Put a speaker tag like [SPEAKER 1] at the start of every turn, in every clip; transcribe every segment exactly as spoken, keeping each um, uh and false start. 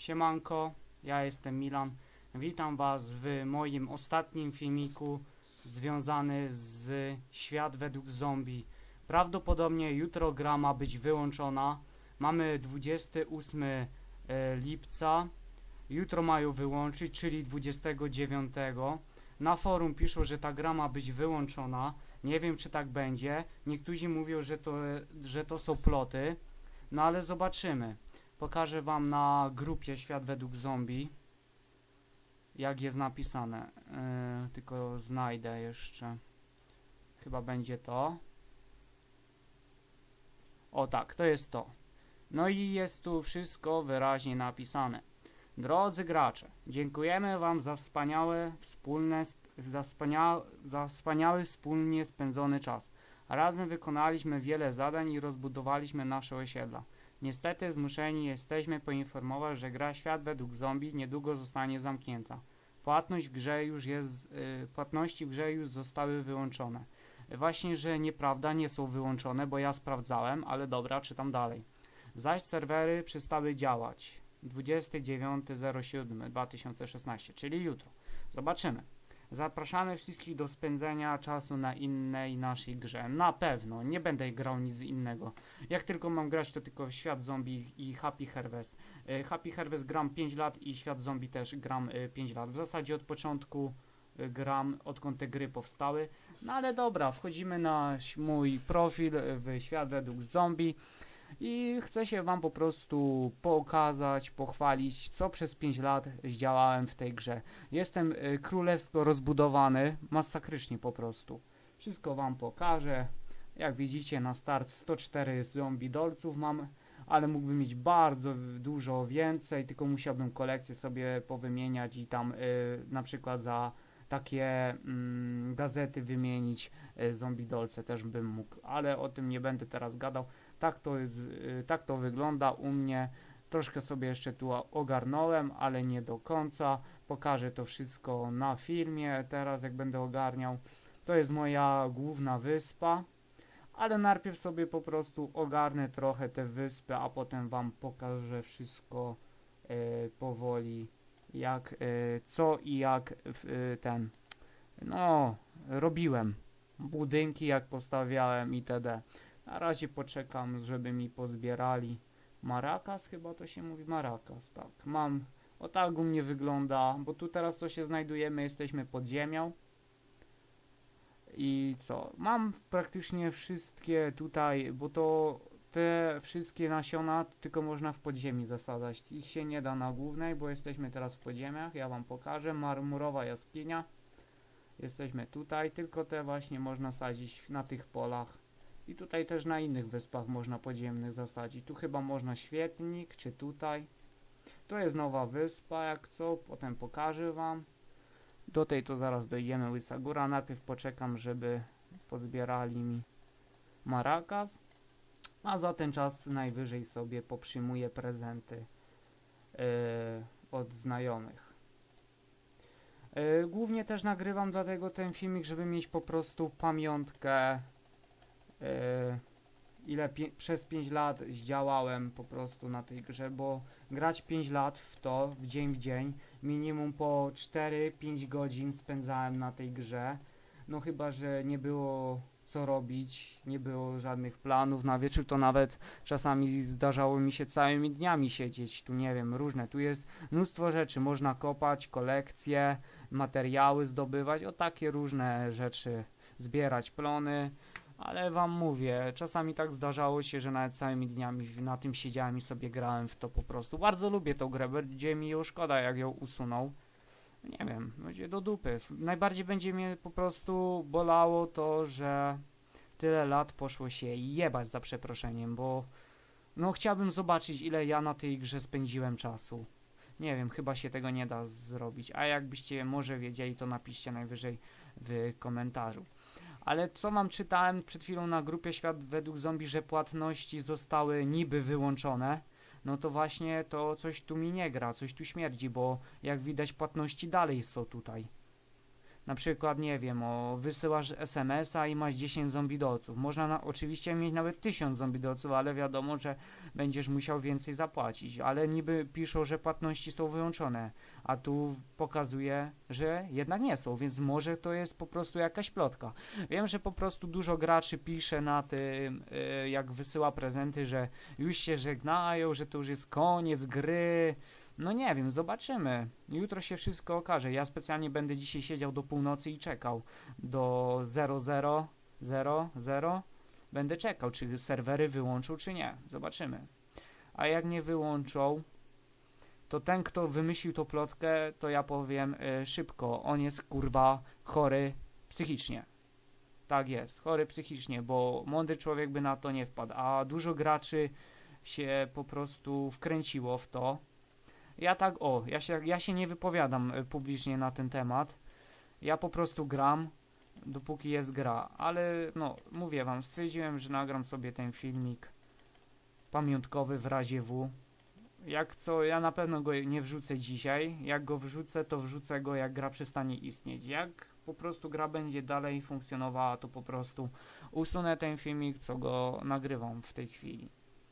[SPEAKER 1] Siemanko, ja jestem Milan. Witam Was w moim ostatnim filmiku związany z Świat według zombie. Prawdopodobnie jutro gra ma być wyłączona. Mamy dwudziestego ósmego lipca. Jutro mają wyłączyć, czyli dwudziestego dziewiątego. Na forum piszą, że ta gra ma być wyłączona. Nie wiem, czy tak będzie. Niektórzy mówią, że to, że to są ploty. No ale zobaczymy. Pokażę Wam na grupie Świat według zombie, jak jest napisane. Yy, tylko znajdę jeszcze. Chyba będzie to. O tak, to jest to. No i jest tu wszystko wyraźnie napisane. Drodzy gracze, dziękujemy Wam za wspaniałe wspólne, za, wspania, za wspaniały wspólnie spędzony czas. Razem wykonaliśmy wiele zadań i rozbudowaliśmy nasze osiedla. Niestety zmuszeni jesteśmy poinformować, że gra Świat według zombie niedługo zostanie zamknięta. Płatność w grze już jest, yy, płatności w grze już zostały wyłączone. Właśnie, że nieprawda, nie są wyłączone, bo ja sprawdzałem, ale dobra, czytam dalej. Zaś serwery przestały działać dwudziestego dziewiątego siódmego dwa tysiące szesnastego, czyli jutro. Zobaczymy. Zapraszamy wszystkich do spędzenia czasu na innej naszej grze. Na pewno, nie będę grał nic innego. Jak tylko mam grać, to tylko w Świat Zombie i Happy Harvest. Y, Happy Harvest gram pięć lat i Świat Zombie też gram y, pięć lat. W zasadzie od początku y, gram, odkąd te gry powstały. No ale dobra, wchodzimy na mój profil w Świat według zombie. I chcę się Wam po prostu pokazać, pochwalić, co przez pięć lat zdziałałem w tej grze. Jestem y, królewsko rozbudowany, masakrycznie po prostu. Wszystko Wam pokażę. Jak widzicie, na start sto cztery zombie dolców mam, ale mógłbym mieć bardzo dużo więcej, tylko musiałbym kolekcję sobie powymieniać i tam y, na przykład za takie mm, gazety wymienić y, zombie dolce też bym mógł, ale o tym nie będę teraz gadał. Tak to, jest, y, tak to wygląda u mnie. Troszkę sobie jeszcze tu ogarnąłem, ale nie do końca. Pokażę to wszystko na filmie teraz, jak będę ogarniał. To jest moja główna wyspa, ale najpierw sobie po prostu ogarnę trochę tę wyspę, a potem Wam pokażę wszystko y, powoli, jak, y, co i jak y, ten, no, robiłem. Budynki, jak postawiałem itd. Na razie poczekam, żeby mi pozbierali. Maracas, chyba to się mówi Maracas, tak. Mam, o tak u mnie wygląda, bo tu teraz to się znajdujemy, jesteśmy pod ziemią. I co? Mam praktycznie wszystkie tutaj, bo to te wszystkie nasiona tylko można w podziemi zasadzać. Ich się nie da na głównej, bo jesteśmy teraz w podziemiach. Ja Wam pokażę. Marmurowa jaskinia. Jesteśmy tutaj, tylko te właśnie można sadzić na tych polach. I tutaj też na innych wyspach można podziemnych zasadzić. Tu chyba można świetnik, czy tutaj. To jest nowa wyspa, jak co, potem pokażę Wam. Do tej to zaraz dojdziemy, Łysa Góra. Najpierw poczekam, żeby pozbierali mi Maracas. A za ten czas najwyżej sobie poprzyjmuję prezenty yy, od znajomych. Yy, głównie też nagrywam dlatego ten filmik, żeby mieć po prostu pamiątkę, yy, ile przez pięć lat zdziałałem po prostu na tej grze, bo grać pięć lat w to, w dzień w dzień, minimum po cztery pięć godzin spędzałem na tej grze. No chyba, że nie było co robić, nie było żadnych planów na wieczór, to nawet czasami zdarzało mi się całymi dniami siedzieć, tu nie wiem, różne, tu jest mnóstwo rzeczy, można kopać, kolekcje, materiały zdobywać, o takie różne rzeczy, zbierać plony, ale Wam mówię, czasami tak zdarzało się, że nawet całymi dniami na tym siedziałem i sobie grałem w to po prostu. Bardzo lubię tą grę, będzie mi ją szkoda, jak ją usunął. Nie wiem, będzie do dupy. Najbardziej będzie mnie po prostu bolało to, że tyle lat poszło się jebać, za przeproszeniem, bo no chciałbym zobaczyć, ile ja na tej grze spędziłem czasu. Nie wiem, chyba się tego nie da zrobić, a jakbyście może wiedzieli, to napiszcie najwyżej w komentarzu. Ale co Wam czytałem przed chwilą na grupie Świat według zombie, że płatności zostały niby wyłączone, no to właśnie to coś tu mi nie gra, coś tu śmierdzi, bo jak widać płatności dalej są tutaj. Na przykład, nie wiem, o, wysyłasz es em es a i masz dziesięć zombidolców. Można na, oczywiście mieć nawet tysiąc zombidolców, ale wiadomo, że będziesz musiał więcej zapłacić. Ale niby piszą, że płatności są wyłączone, a tu pokazuje, że jednak nie są, więc może to jest po prostu jakaś plotka. Wiem, że po prostu dużo graczy pisze na tym, yy, jak wysyła prezenty, że już się żegnają, że to już jest koniec gry. No nie wiem, zobaczymy. Jutro się wszystko okaże. Ja specjalnie będę dzisiaj siedział do północy i czekał. Do zero zero zero zero będę czekał, czy serwery wyłączą, czy nie. Zobaczymy. A jak nie wyłączą, to ten, kto wymyślił tą plotkę, to ja powiem yy, szybko. On jest, kurwa, chory psychicznie. Tak jest, chory psychicznie, bo mądry człowiek by na to nie wpadł. A dużo graczy się po prostu wkręciło w to. Ja tak, o, ja się, ja się nie wypowiadam y, publicznie na ten temat. Ja po prostu gram, dopóki jest gra. Ale, no, mówię wam, stwierdziłem, że nagram sobie ten filmik pamiątkowy w razie W. Jak co, ja na pewno go nie wrzucę dzisiaj. Jak go wrzucę, to wrzucę go, jak gra przestanie istnieć. Jak po prostu gra będzie dalej funkcjonowała, to po prostu usunę ten filmik, co go nagrywam w tej chwili.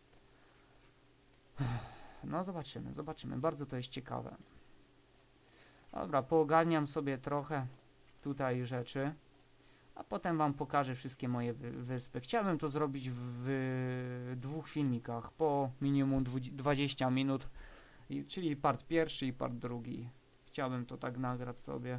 [SPEAKER 1] No zobaczymy, zobaczymy. Bardzo to jest ciekawe. Dobra, poogarniam sobie trochę tutaj rzeczy, a potem wam pokażę wszystkie moje wy wyspy. Chciałbym to zrobić w, w dwóch filmikach, po minimum dwadzieścia minut, i, czyli part pierwszy i part drugi. Chciałbym to tak nagrać sobie.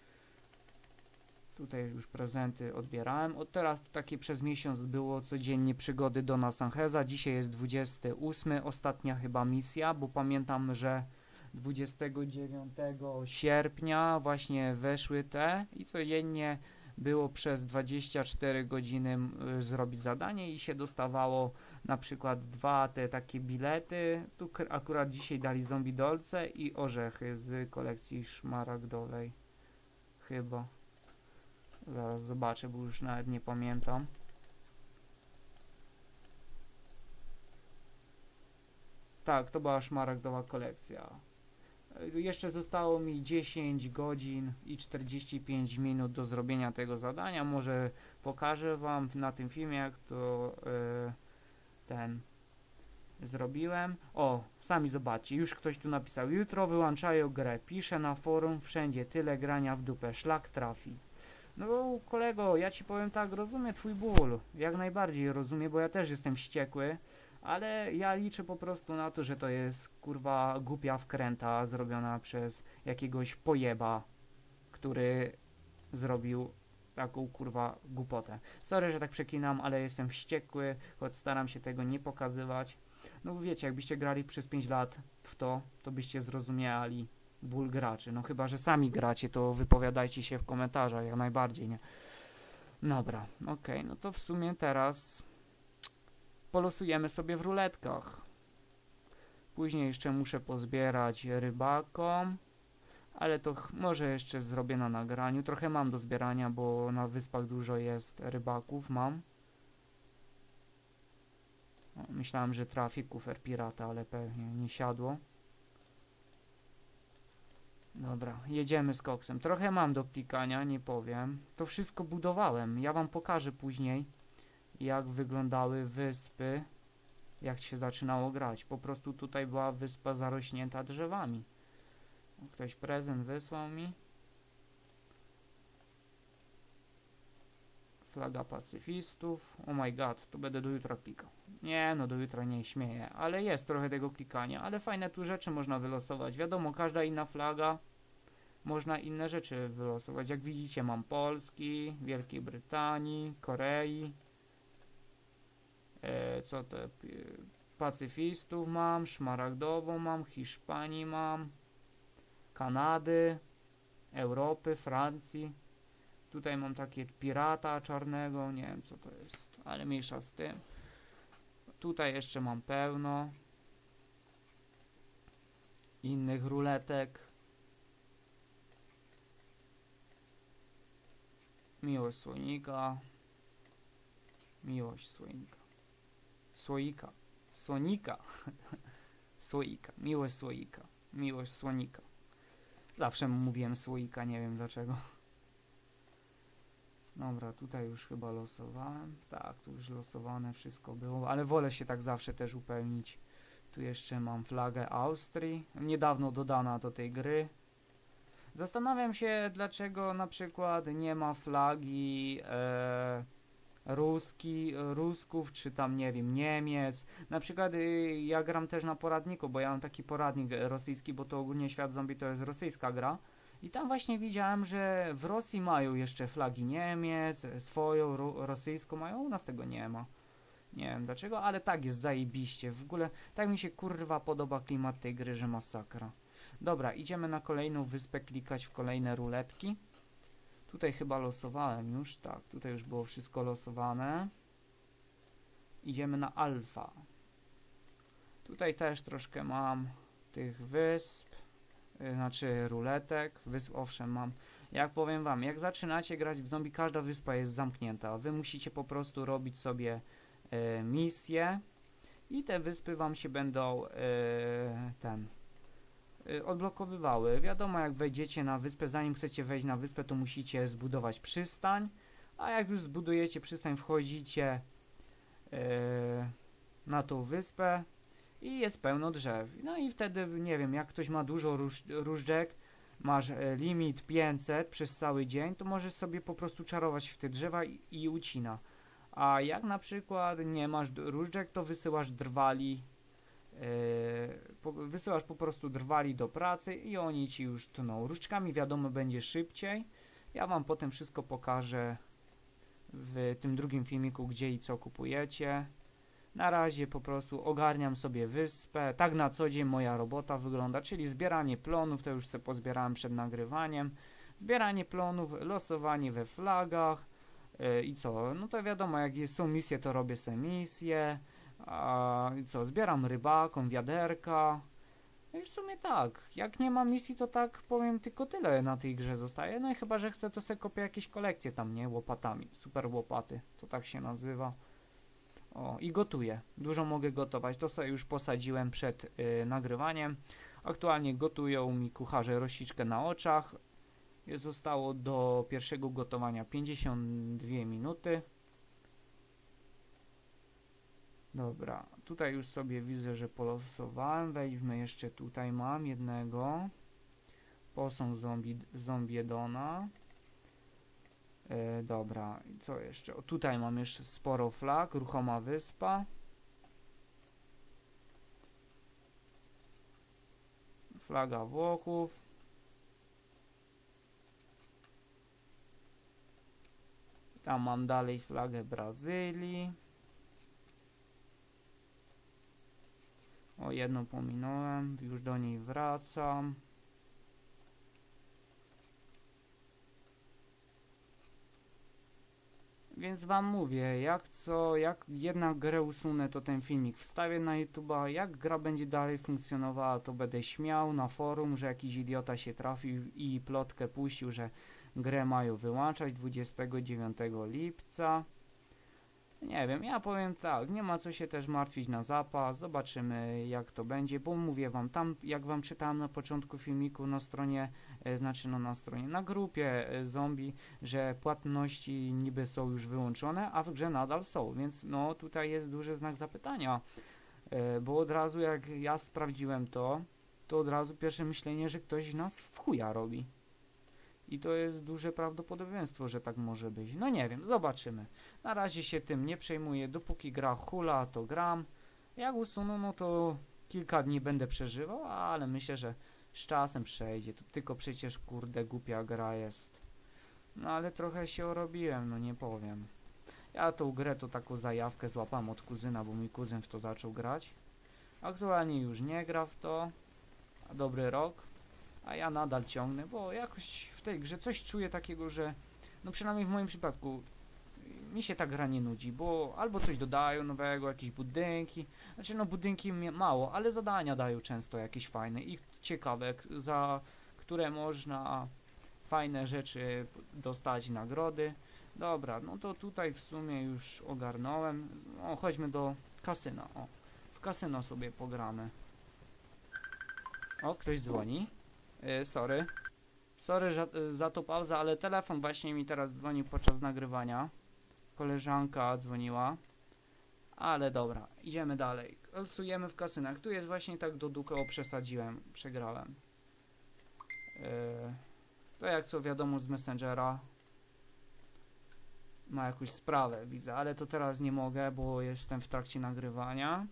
[SPEAKER 1] Tutaj już prezenty odbierałem. Od teraz takie przez miesiąc było codziennie przygody Dona Sancheza. Dzisiaj jest dwudziesty ósmy, ostatnia chyba misja, bo pamiętam, że dwudziestego dziewiątego sierpnia właśnie weszły te i codziennie było przez dwadzieścia cztery godziny y, zrobić zadanie i się dostawało na przykład dwa te takie bilety. Tu akurat dzisiaj dali zombie dolce i orzechy z kolekcji szmaragdowej. Chyba. Zaraz zobaczę, bo już nawet nie pamiętam. Tak, to była szmaragdowa kolekcja. Jeszcze zostało mi dziesięć godzin i czterdzieści pięć minut do zrobienia tego zadania. Może pokażę wam na tym filmie, jak to yy, ten zrobiłem. O, sami zobaczcie, już ktoś tu napisał. Jutro wyłączają grę. Piszę na forum, wszędzie tyle grania w dupę. Szlak trafi. No kolego, ja ci powiem tak, rozumiem twój ból, jak najbardziej rozumiem, bo ja też jestem wściekły, ale ja liczę po prostu na to, że to jest kurwa głupia wkręta zrobiona przez jakiegoś pojeba, który zrobił taką kurwa głupotę. Sorry, że tak przeklinam, ale jestem wściekły, choć staram się tego nie pokazywać. No wiecie, jakbyście grali przez pięć lat w to, to byście zrozumieli ból graczy. No chyba, że sami gracie, to wypowiadajcie się w komentarzach, jak najbardziej, nie? Dobra, okej, okay, no to w sumie teraz polosujemy sobie w ruletkach. Później jeszcze muszę pozbierać rybakom, ale to może jeszcze zrobię na nagraniu. Trochę mam do zbierania, bo na wyspach dużo jest rybaków, mam. O, myślałem, że trafi kufer pirata, ale pewnie nie siadło. Dobra, jedziemy z koksem. Trochę mam do klikania, nie powiem. To wszystko budowałem. Ja wam pokażę później, jak wyglądały wyspy, jak się zaczynało grać. Po prostu tutaj była wyspa zarośnięta drzewami. Ktoś prezent wysłał mi. Flaga pacyfistów. Oh my god, to będę do jutra klikał. Nie, no do jutra nie śmieję, ale jest trochę tego klikania, ale fajne tu rzeczy można wylosować. Wiadomo, każda inna flaga, można inne rzeczy wylosować. Jak widzicie, mam Polski, Wielkiej Brytanii, Korei. E, co to? Pacyfistów mam, szmaragdową mam, Hiszpanii mam, Kanady, Europy, Francji. Tutaj mam takie pirata czarnego, nie wiem co to jest, ale mniejsza z tym. Tutaj jeszcze mam pełno innych ruletek. Miłość słonika. Miłość słonika. Słoika. Słonika. Słoika. Miłość słoika. Miłość słonika. Zawsze mówiłem słoika, nie wiem dlaczego. Dobra, tutaj już chyba losowałem. Tak, tu już losowane wszystko było, ale wolę się tak zawsze też upewnić. Tu jeszcze mam flagę Austrii, niedawno dodana do tej gry. Zastanawiam się, dlaczego na przykład nie ma flagi e, Ruski, Rusków, czy tam nie wiem, Niemiec. Na przykład y, ja gram też na poradniku, bo ja mam taki poradnik rosyjski, bo to ogólnie Świat Zombie to jest rosyjska gra. I tam właśnie widziałem, że w Rosji mają jeszcze flagi Niemiec, swoją ro rosyjską mają, u nas tego nie ma. Nie wiem dlaczego, ale tak jest zajebiście. W ogóle tak mi się kurwa podoba klimat tej gry, że masakra. Dobra, idziemy na kolejną wyspę klikać w kolejne ruletki. Tutaj chyba losowałem już, tak, tutaj już było wszystko losowane. Idziemy na alfa. Tutaj też troszkę mam tych wysp, yy, znaczy ruletek, wysp owszem mam. Jak powiem wam, jak zaczynacie grać w zombie, każda wyspa jest zamknięta. Wy musicie po prostu robić sobie yy, misje i te wyspy wam się będą yy, ten... odblokowywały. Wiadomo, jak wejdziecie na wyspę, zanim chcecie wejść na wyspę, to musicie zbudować przystań, a jak już zbudujecie przystań, wchodzicie yy, na tą wyspę i jest pełno drzew. No i wtedy, nie wiem, jak ktoś ma dużo róż, różdżek, masz e, limit pięćset przez cały dzień, to możesz sobie po prostu czarować w te drzewa i, i ucina. A jak na przykład nie masz różdżek, to wysyłasz drwali Yy, po, wysyłasz po prostu drwali do pracy i oni ci już tną. Różdżkami wiadomo będzie szybciej. Ja wam potem wszystko pokażę w tym drugim filmiku, gdzie i co kupujecie. Na razie po prostu ogarniam sobie wyspę. Tak na co dzień moja robota wygląda, czyli zbieranie plonów, to już sobie pozbierałem przed nagrywaniem. Zbieranie plonów, losowanie we flagach yy, i co? No to wiadomo, jak jest, są misje, to robię sobie misje. A co, zbieram rybakom, wiaderka. No i w sumie tak, jak nie ma misji, to tak powiem, tylko tyle na tej grze zostaje. No i chyba, że chcę, to sobie kopię jakieś kolekcje tam, nie? Łopatami, super łopaty, to tak się nazywa. O, i gotuję, dużo mogę gotować, to sobie już posadziłem przed yy, nagrywaniem. Aktualnie gotują mi kucharze rosiczkę na oczach. Zostało do pierwszego gotowania pięćdziesiąt dwie minuty. Dobra, tutaj już sobie widzę, że polosowałem. Wejdźmy jeszcze tutaj, mam jednego. Posąg zombie, zombiedona. E, dobra, i co jeszcze? O, tutaj mam jeszcze sporo flag, ruchoma wyspa. Flaga Włochów. Tam mam dalej flagę Brazylii. O, jedną pominąłem, już do niej wracam. Więc wam mówię, jak co, jak jednak grę usunę, to ten filmik wstawię na YouTube'a. Jak gra będzie dalej funkcjonowała, to będę śmiał na forum, że jakiś idiota się trafił i plotkę puścił, że grę mają wyłączać dwudziestego dziewiątego lipca. Nie wiem, ja powiem tak, nie ma co się też martwić na zapas, zobaczymy jak to będzie, bo mówię wam, tam jak wam czytałem na początku filmiku na stronie, e, znaczy no na stronie, na grupie e, zombie, że płatności niby są już wyłączone, a w grze nadal są, więc no tutaj jest duży znak zapytania, e, bo od razu jak ja sprawdziłem to, to od razu pierwsze myślenie, że ktoś nas w chuja robi. I to jest duże prawdopodobieństwo, że tak może być. No nie wiem, zobaczymy. Na razie się tym nie przejmuję. Dopóki gra hula, to gram. Jak usuną, no to kilka dni będę przeżywał, ale myślę, że z czasem przejdzie. To tylko przecież kurde głupia gra jest. No ale trochę się orobiłem, no nie powiem. Ja tą grę to taką zajawkę złapałem od kuzyna, bo mój kuzyn w to zaczął grać. Aktualnie już nie gra w to. A dobry rok. A ja nadal ciągnę, bo jakoś w tej grze coś czuję takiego, że no przynajmniej w moim przypadku mi się ta gra nie nudzi, bo albo coś dodają nowego, jakieś budynki, znaczy no budynki mało, ale zadania dają często jakieś fajne i ciekawe, za które można fajne rzeczy dostać, nagrody. Dobra, no to tutaj w sumie już ogarnąłem. No chodźmy do kasyna, o. W kasyno sobie pogramy. O, ktoś dzwoni. Yy, sorry. Sorry za, za to pauza, ale telefon właśnie mi teraz dzwoni podczas nagrywania. Koleżanka dzwoniła. Ale dobra, idziemy dalej. Losujemy w kasynach. Tu jest właśnie tak do dupy, o przesadziłem, przegrałem. Yy, to jak co wiadomo z Messengera. Ma jakąś sprawę, widzę, ale to teraz nie mogę, bo jestem w trakcie nagrywania.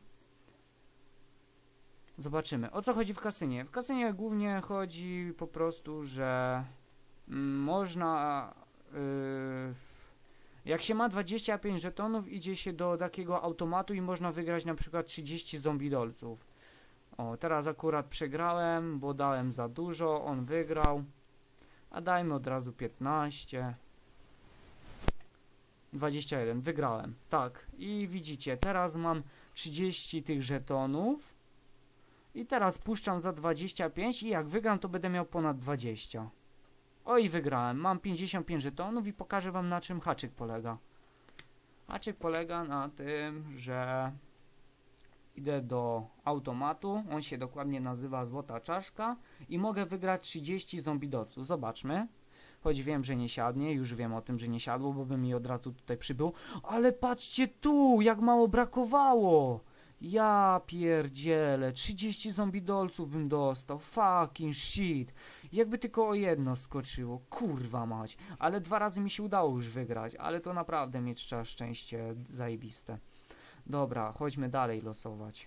[SPEAKER 1] Zobaczymy. O co chodzi w kasynie? W kasynie głównie chodzi po prostu, że mm, można... Yy, jak się ma dwadzieścia pięć żetonów, idzie się do takiego automatu i można wygrać na przykład trzydzieści zombie dolców. O, teraz akurat przegrałem, bo dałem za dużo, on wygrał. A dajmy od razu piętnaście. dwadzieścia jeden, wygrałem. Tak, i widzicie, teraz mam trzydzieści tych żetonów. I teraz puszczam za dwadzieścia pięć i jak wygram, to będę miał ponad dwadzieścia. O i wygrałem. Mam pięćdziesiąt pięć żetonów i pokażę wam, na czym haczyk polega. Haczyk polega na tym, że idę do automatu. On się dokładnie nazywa Złota Czaszka i mogę wygrać trzydzieści zombidolców. Zobaczmy. Choć wiem, że nie siadnie. Już wiem o tym, że nie siadło, bo by mi od razu tutaj przybył. Ale patrzcie tu, jak mało brakowało. Ja pierdzielę, trzydzieści zombidolców bym dostał, fucking shit. Jakby tylko o jedno skoczyło, kurwa mać. Ale dwa razy mi się udało już wygrać, ale to naprawdę mieć trzeba szczęście zajebiste. Dobra, chodźmy dalej losować.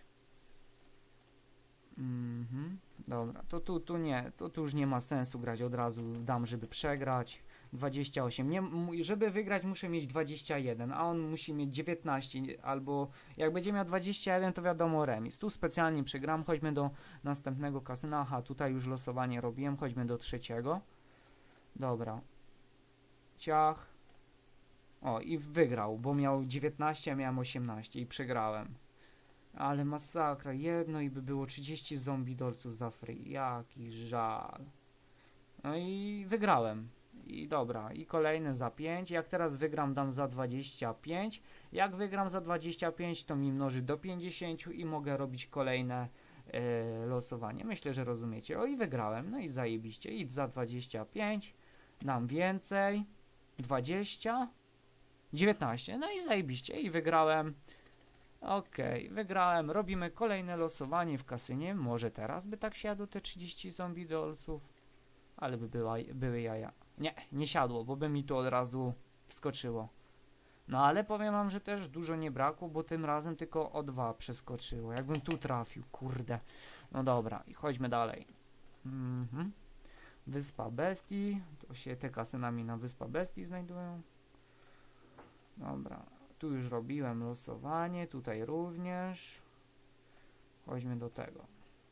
[SPEAKER 1] Mhm, dobra, to tu, tu nie, to tu już nie ma sensu grać, od razu dam, żeby przegrać. dwadzieścia osiem, nie, żeby wygrać muszę mieć dwadzieścia jeden, a on musi mieć dziewiętnaście, albo jak będzie miał dwadzieścia jeden, to wiadomo remis. Tu specjalnie przegram, chodźmy do następnego kasyna. Aha, tutaj już losowanie robiłem, chodźmy do trzeciego. Dobra. Ciach. O, i wygrał, bo miał dziewiętnaście, a miałem osiemnaście i przegrałem. Ale masakra, jedno i by było trzydzieści zombie dolców za free, jaki żal. No i wygrałem. I dobra, i kolejne za pięć. Jak teraz wygram, dam za dwadzieścia pięć. Jak wygram za dwadzieścia pięć, to mi mnoży do pięćdziesięciu i mogę robić kolejne e, losowanie. Myślę, że rozumiecie. O, i wygrałem. No i zajebiście. Idź za dwadzieścia pięć. Dam więcej. dwadzieścia. dziewiętnaście. No i zajebiście. I wygrałem. Okej, okay, wygrałem. Robimy kolejne losowanie w kasynie. Może teraz by tak siadło te trzydzieści zombie dolców. Ale by była, były jaja. Nie, nie siadło, bo by mi to od razu wskoczyło. No ale powiem wam, że też dużo nie brakło, bo tym razem tylko o dwa przeskoczyło. Jakbym tu trafił, kurde. No dobra, i chodźmy dalej. Mhm. Wyspa Bestii. To się te kasynami na Wyspa Bestii znajdują. Dobra, tu już robiłem losowanie, tutaj również. Chodźmy do tego.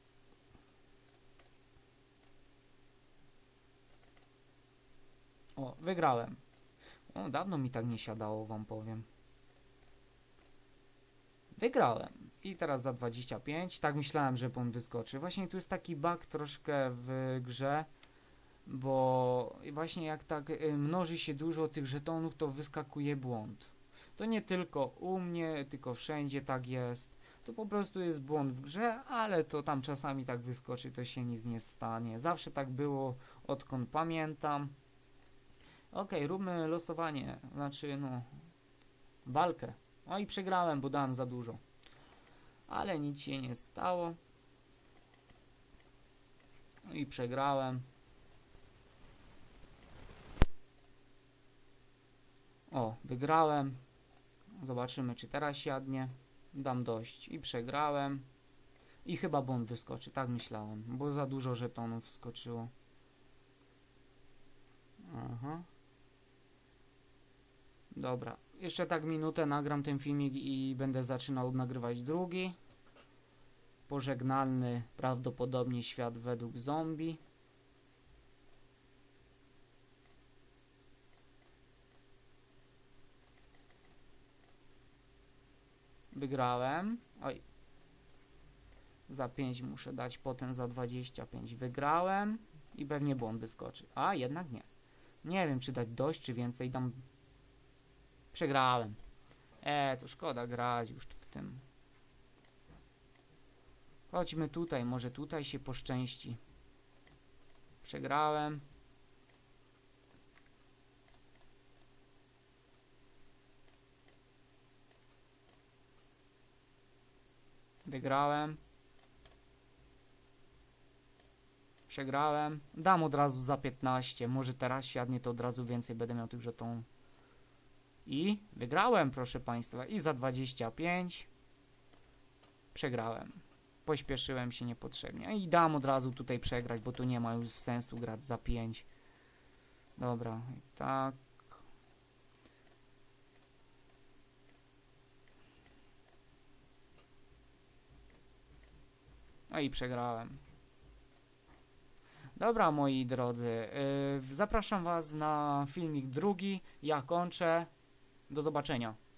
[SPEAKER 1] O, wygrałem. O, dawno mi tak nie siadało, wam powiem. Wygrałem. I teraz za dwadzieścia pięć. Tak myślałem, że on wyskoczy. Właśnie tu jest taki bug troszkę w grze, bo właśnie jak tak y, mnoży się dużo tych żetonów, to wyskakuje błąd. To nie tylko u mnie, tylko wszędzie tak jest. To po prostu jest błąd w grze, ale to tam czasami tak wyskoczy, to się nic nie stanie. Zawsze tak było, odkąd pamiętam. Ok, róbmy losowanie, znaczy no, walkę. No i przegrałem, bo dałem za dużo. Ale nic się nie stało. No i przegrałem. O, wygrałem. Zobaczymy, czy teraz siadnie. Dam dość. I przegrałem. I chyba błąd wyskoczy, tak myślałem, bo za dużo żetonów wskoczyło. Aha. Dobra, jeszcze tak minutę nagram ten filmik i będę zaczynał nagrywać drugi. Pożegnalny, prawdopodobnie świat według zombie. Wygrałem. Oj. Za pięć muszę dać, potem za dwadzieścia pięć. Wygrałem i pewnie błąd wyskoczy. A, jednak nie. Nie wiem, czy dać dość, czy więcej dam. Przegrałem. E, to szkoda grać już w tym. Chodźmy tutaj, może tutaj się poszczęści. Przegrałem. Wygrałem. Przegrałem. Dam od razu za piętnaście. Może teraz siadnie, to od razu więcej będę miał tych żetonów. I wygrałem, proszę Państwa. I za dwadzieścia pięć. Przegrałem. Pośpieszyłem się niepotrzebnie. I dam od razu tutaj przegrać, bo tu nie ma już sensu grać za pięć. Dobra, i tak. No i przegrałem. Dobra, moi drodzy, yy, zapraszam Was na filmik drugi. Ja kończę. Do zobaczenia.